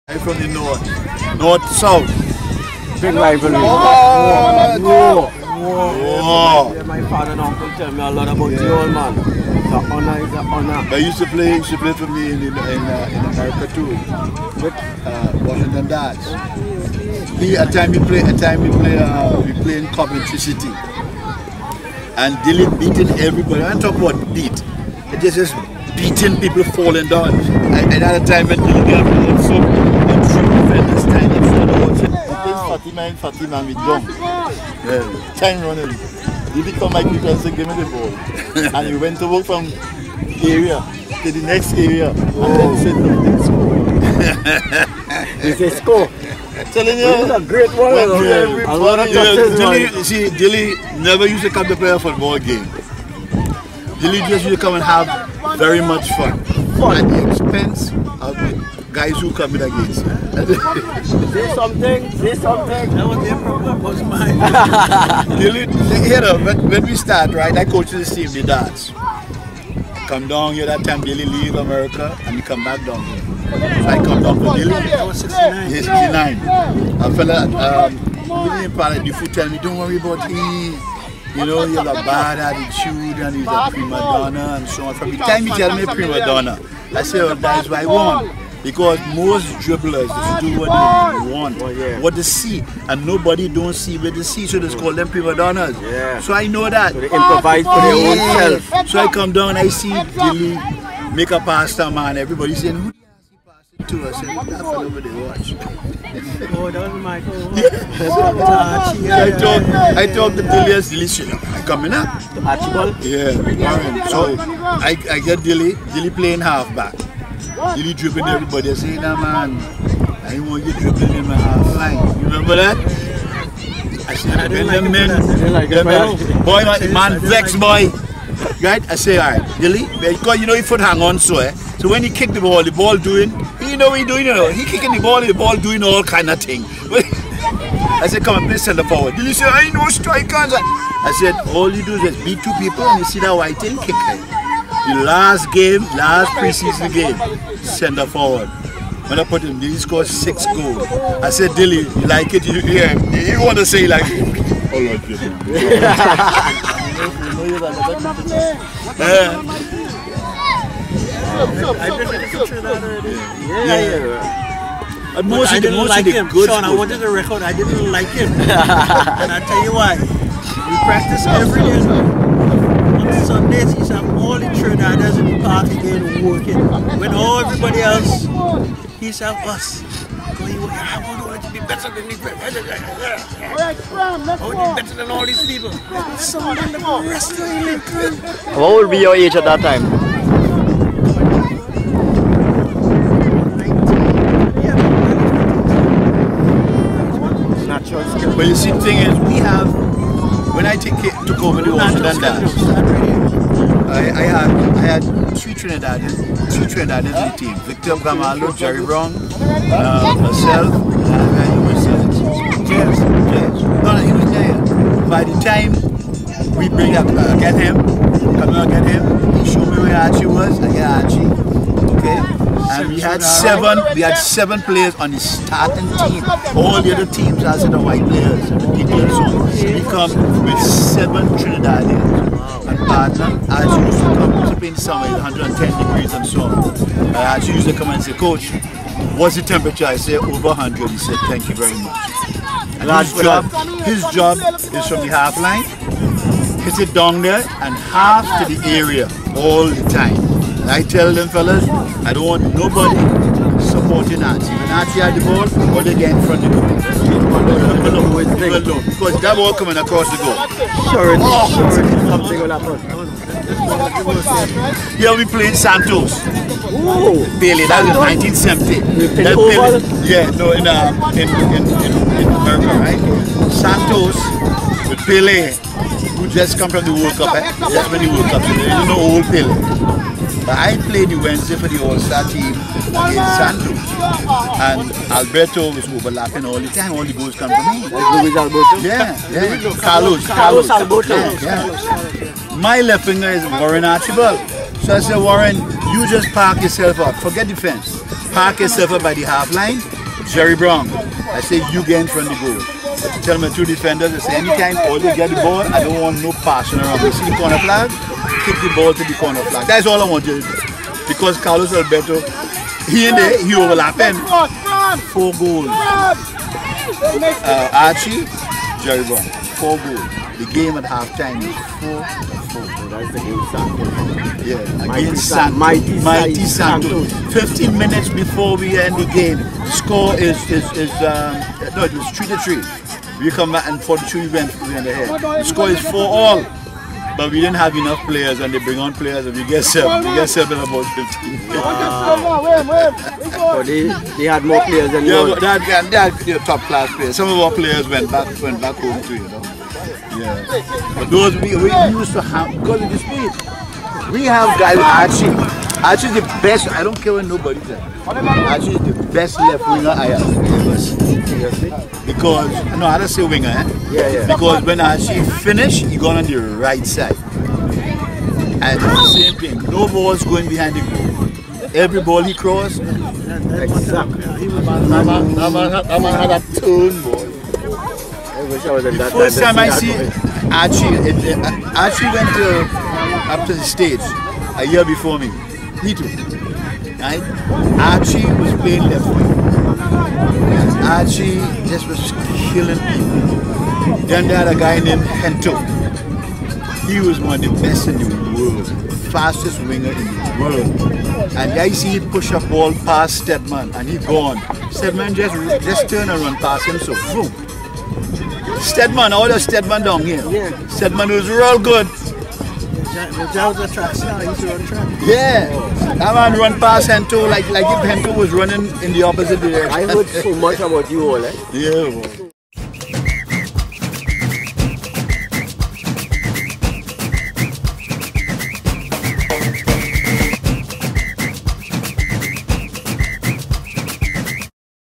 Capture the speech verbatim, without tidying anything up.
I'm from the north, north south. Big rivalry. Oh, whoa, whoa. Yeah, my father and uncle tell me a lot about the old man. The honor is the honor. I used to play, used to play for me in in, in, uh, in America too, with uh, Washington Dodge. We at time we play, at time we play, uh, we play in Coventry City, and Dilly beating everybody. I talk about beat. It just just beating people, falling down. And at a time when Dilly got also and three defenders standing for the whole thing. Fatima and Fatima and we done. Yeah, time running. Dilly come my people and say, give me the ball. And we went to work from the area to the next area. Oh. And then said, no, let's go. It's a score. Telling you, it's a great one. Yeah. A lot of touches. Dilly, see, Dilly never used to come to play a football game. Dilly just used to come and have very much fun. Fun at the expense of the guys who come in against him. Say something, say something. That was their problem, was mine. Dilly, you know, when, when we start, right, I coach the team, the darts. Come down here that time, Dilly leave America and we come back down here. So I come down to Dilly. I was sixty-nine. Yeah, sixty-nine. A fella, um, really in part of the food tell me, don't worry about him. You know, he's a bad attitude and he's a prima donna and so on. From the time he tell me prima donna, I say, well, that's why I won. Because most dribblers just do what they want, oh, yeah. what they see, and nobody don't see what they see, so they call them prima donnas. Yeah. So I know that. So they improvise for their own self. So I come down, I see Dilly make a pass to man, everybody saying, who the to? I said, that fell over the watch. Oh, that was my goal. Yeah. I talk, I talk to Dilly as Dilly said, I'm coming up. To Archibald? Yeah. So I, I get Dilly, Dilly playing halfback. Dilly dribbling everybody. I say, nah man, I don't want you dribbling in my half line. You remember that? I said, I didn't like them men. Like them men. Boy, man, man vex boy. Right? I say, alright, Dilly, because you know your foot hang on so eh. So when he kick the ball, the ball doing, you know what he doing, you know, he kicking the ball, the ball doing all kind of thing. I said, come on, play center forward. Dilly said, I ain't no strikers. I said, all you do is just beat two people and you see that white thing, kick it. The last game, last preseason game, center forward. When I put him, he scored six goals. I said, Dilly, you like it? You, yeah, you want to say like it? Oh, Lord, I've been to Trinidad already. Yeah, yeah. And most I of the, didn't most like of the him. good Sean, I wanted the record. I didn't like him. And I tell you why. We practice every day. On Sundays, he's have all the Trinidaders in the park again working. When all everybody else, he's have us. Going, I want to be better than these people. I want to be better than all these people. Somebody in the rest of the What would be your age at that time? But you see, the thing is, we have, when I take it, took over the Washington Dodge, I, I had I had three Trinidadians, three Trinidadians in the team. Victor Gamalo, Jerry Brown, uh, myself, and uh, he was uh, James. James. No, no, he was there. By the time we bring up, uh, get him, come out get him, he showed me where Archie was, I get Archie, okay? And we had seven, we had seven players on the starting team. All the other teams are the white players. So we come with seven Trinidadians. And partner, as used to come to play in summer, it's one hundred ten degrees and so on. I actually used to come and say, Coach, what's the temperature? I say over one hundred. He said, thank you very much. And his job, his job is from the half line, hit it down there and half to the area all the time. And I tell them fellas, I don't want nobody supporting Archie. When Archie had the ball, all they get in front of the goal. Because that ball coming across the goal. Sure, oh, sure, something will happen. Here we played Santos. Ooh, Bailey, that was nineteen seventy. That Bailey, yeah, no, in, uh, in, in, in, in America, right? Santos with Pele, who just come from the World Cup, eh? That's when the World Cup, so there is no old Pele. But I played the Wednesday for the All-Star team against Santos. And Alberto was overlapping all the time, all the goals come from me. Luis Alberto? Yeah, yeah. Carlos, Carlos, Carlos Alberto. Yeah, yeah. My left finger is Warren Archibald. So I said, Warren, you just park yourself up, forget defense. park yourself up by the half line. Jerry Brown, I say you get in front of the goal. Tell my two defenders, I say anytime all they get the ball, I don't want no passing around. You see the corner flag? Kick the ball to the corner flag. That's all I want you to do. Because Carlos Alberto, he in there, he overlapping. Four goals. Uh, Archie, Jerry Brown, four goals. The game at halftime is four four. That's the game Santos. Yeah, against Santos. Mighty, Mighty Santos. Fifteen minutes before we end the game, the score is is is um, no, it was three to three. We come back and forty-two we went we went ahead. The score is four all. But we didn't have enough players, and they bring on players, and we get seven. We get seven about fifteen. So they, they had more players than you. Yeah, but they had, they had you know, top class players. Some of our players went back went back home too, you know. Yeah. But those we, we used to have because of the speed. We have guys Archie. Archie is the best. I don't care what nobody says. Archie is the best left winger I have. Seriously? Because no, I don't say winger, eh? Yeah, yeah. Because when Archie finished, he got on the right side. And the same thing. No balls going behind the goal. Every ball he crossed. Exactly. That man had a turn, boy. I wish I was in that. First time I see Archie, it, it, Archie went to, up to the stage a year before me. Me too. Right? Archie was playing left wing. Archie just was killing people. Then they had a guy named Hento. He was one of the best in the world, fastest winger in the world. And I see him push a ball past Stedman, and he gone. Stedman just just turn and run past him, so boom. Stedman, all the Stedman down here. Yeah. Stedman was real good. The Jones are track star, he used to run track. Yeah. That man run past Hento like like if Hento was running in the opposite direction. I heard so much about you all, eh? Yeah. Boy.